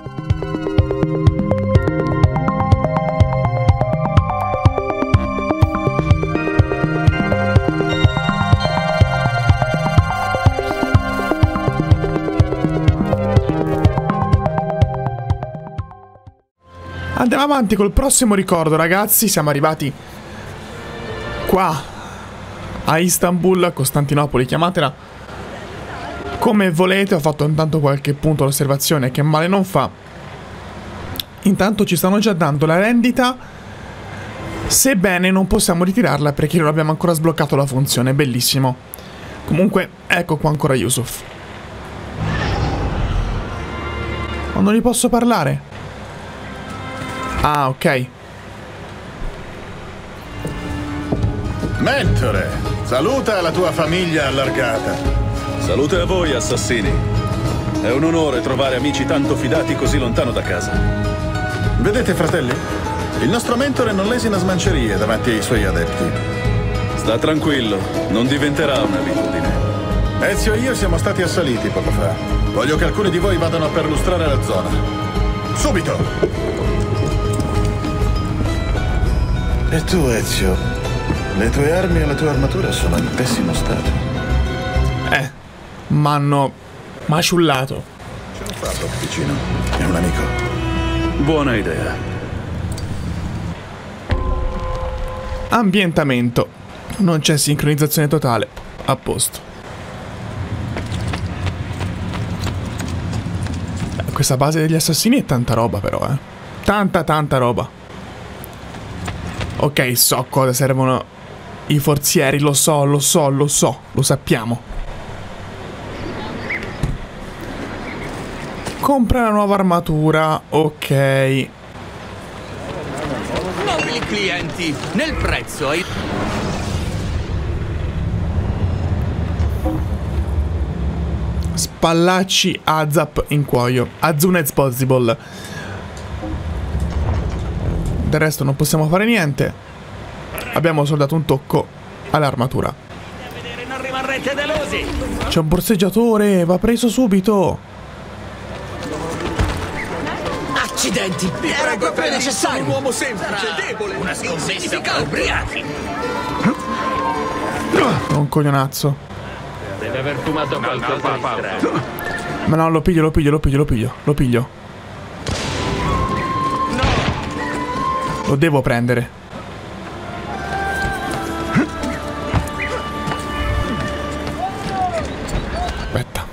Andiamo avanti col prossimo ricordo, ragazzi. Siamo arrivati qua a Istanbul, a Costantinopoli, chiamatela come volete. Ho fatto intanto qualche punto d'osservazione che male non fa. Intanto ci stanno già dando la rendita, sebbene non possiamo ritirarla perché non abbiamo ancora sbloccato la funzione. Bellissimo. Comunque ecco qua ancora Yusuf. Ma non gli posso parlare. Ah, ok. Mentore, saluta la tua famiglia allargata. Salute a voi, assassini. È un onore trovare amici tanto fidati così lontano da casa. Vedete, fratelli? Il nostro mentore non lesina smancerie davanti ai suoi adepti. Sta tranquillo, non diventerà un'abitudine. Ezio e io siamo stati assaliti poco fa. Voglio che alcuni di voi vadano a perlustrare la zona. Subito! E tu, Ezio, le tue armi e la tua armatura sono in pessimo stato. M'hanno maciullato. Ce l'ho fatto, vicino. È un amico. Buona idea. Ambientamento. Non c'è sincronizzazione totale. A posto. Questa base degli assassini è tanta roba però, tanta roba. Ok, so cosa servono i forzieri, lo sappiamo. Compra la nuova armatura, ok. Nobili clienti, nel prezzo hai... Spallacci Azap in cuoio. Azunez possible. Del resto non possiamo fare niente. Abbiamo soldato un tocco all'armatura. Non rimarrete delusi. C'è un borseggiatore, va preso subito. Accidenti, vi prego, è necessario. Un uomo semplice, debole, una scommessa per ubriachi. Un coglionazzo. Deve aver fumato qualcosa di strano. Ma no, lo piglio. Lo devo prendere. Aspetta.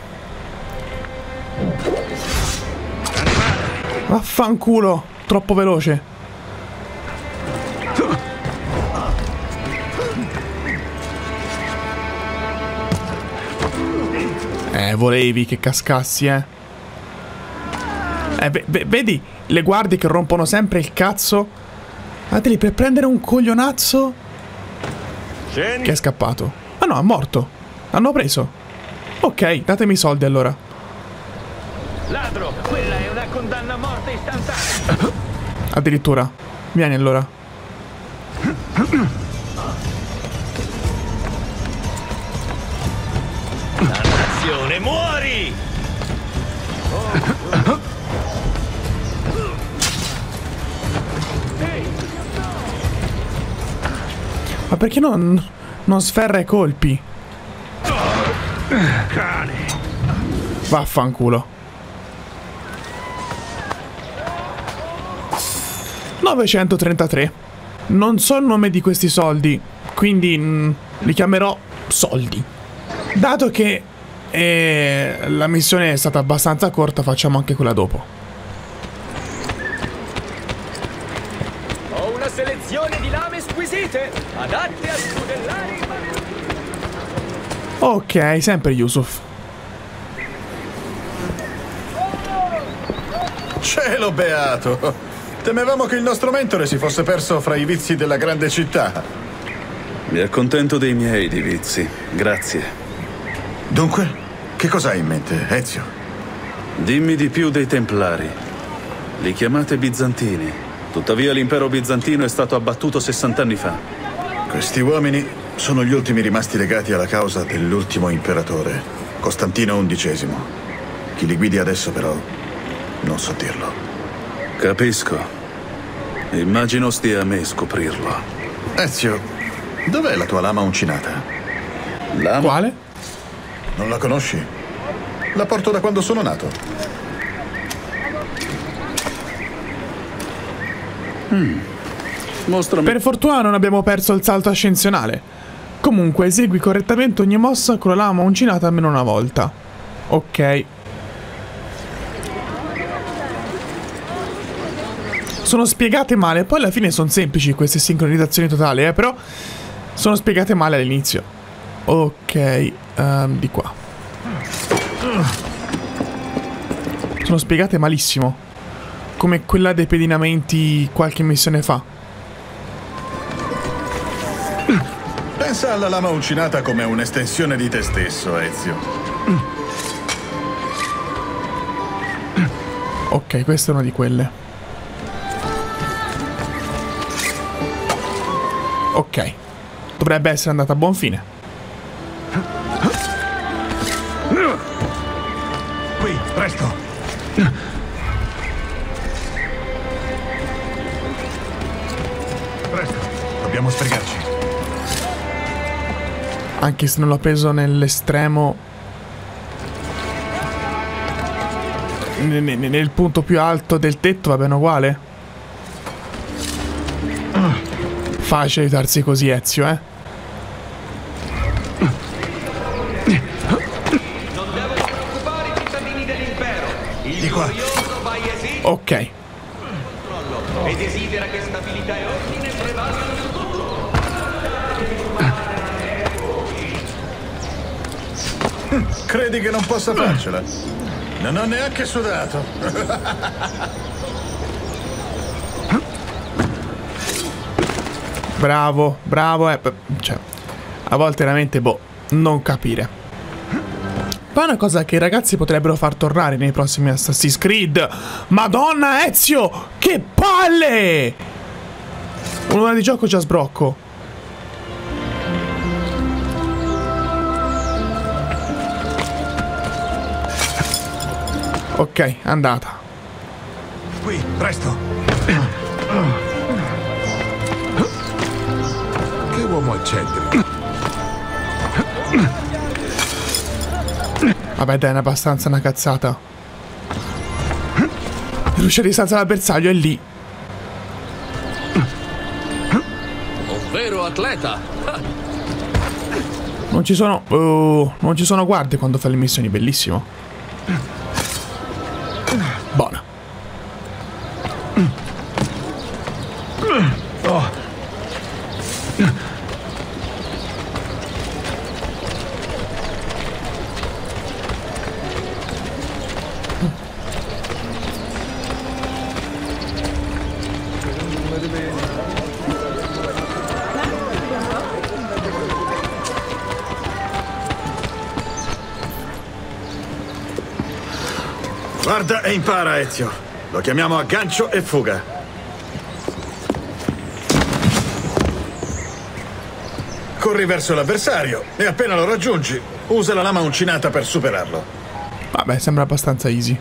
Vaffanculo. Troppo veloce. Volevi che cascassi, vedi le guardie che rompono sempre il cazzo? Lì per prendere un coglionazzo che è scappato. Ah no, è morto. L'hanno preso. Ok, datemi i soldi allora. Ladro, quella è una condanna a morte istantanea. Addirittura. Vieni allora. Dannazione, muori! Ma perché non sferra i colpi? Cane. Vaffanculo. 933. Non so il nome di questi soldi, quindi li chiamerò soldi. Dato che la missione è stata abbastanza corta, facciamo anche quella dopo. Ho una selezione di lame squisite, adatte a scudellare i bambini. Ok, sempre Yusuf. Cielo beato! Temevamo che il nostro mentore si fosse perso fra i vizi della grande città. Mi accontento dei miei di vizi, grazie. Dunque, che cosa hai in mente, Ezio? Dimmi di più dei Templari. Li chiamate bizantini. Tuttavia l'impero bizantino è stato abbattuto 60 anni fa. Questi uomini sono gli ultimi rimasti legati alla causa dell'ultimo imperatore, Costantino XI. Chi li guidi adesso, però, Non so dirlo. Capisco. Immagino stia a me scoprirlo. Ezio, dov'è la tua lama uncinata? Lama? Quale? Non la conosci? La porto da quando sono nato. Mostrami. Per fortuna non abbiamo perso il salto ascensionale. Comunque, esegui correttamente ogni mossa con la lama uncinata almeno una volta. Ok. Sono spiegate male, poi alla fine sono semplici queste sincronizzazioni totali, però sono spiegate male all'inizio. Ok, di qua. Sono spiegate malissimo. Come quella dei pedinamenti qualche missione fa. Pensa alla lama uncinata come un'estensione di te stesso, Ezio. Ok, questa è una di quelle. Ok. Dovrebbe essere andata a buon fine. Qui, presto! Presto, dobbiamo sbrigarci. Anche se non l'ho preso nell'estremo. Nel punto più alto del tetto va bene uguale. Facile aiutarsi così, Ezio, Non devono preoccupare i cittadini dell'impero. Il glorioso Bayezid Ok. e desidera che stabilità e ordine prevalgano su tutto. Credi che non possa farcela? Non ho neanche sudato. Bravo, bravo. Cioè, a volte veramente, boh, non capire. Ma è una cosa che i ragazzi potrebbero far tornare nei prossimi Assassin's Creed. Madonna, Ezio! Che palle! Un'ora di gioco già sbrocco. Ok, andata. Qui, presto! Che uomo eccentrico. Vabbè, dai, è abbastanza una cazzata. Riuscire a distanza dal bersaglio è lì. Un vero atleta. Non ci sono guardie quando fa le missioni, bellissimo. Buona. Guarda e impara, Ezio. Lo chiamiamo aggancio e fuga. Corri verso l'avversario e appena lo raggiungi, usa la lama uncinata per superarlo. Vabbè, sembra abbastanza easy.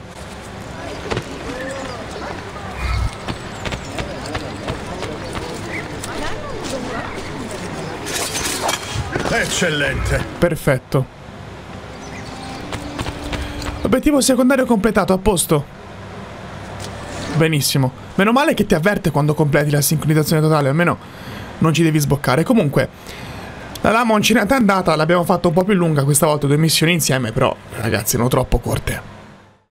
Eccellente. Perfetto. Obiettivo secondario completato, a posto. Benissimo. Meno male che ti avverte quando completi la sincronizzazione totale, almeno non ci devi sboccare. Comunque, la lama uncinata è andata, l'abbiamo fatta un po' più lunga questa volta, 2 missioni insieme, però ragazzi, non troppo corte.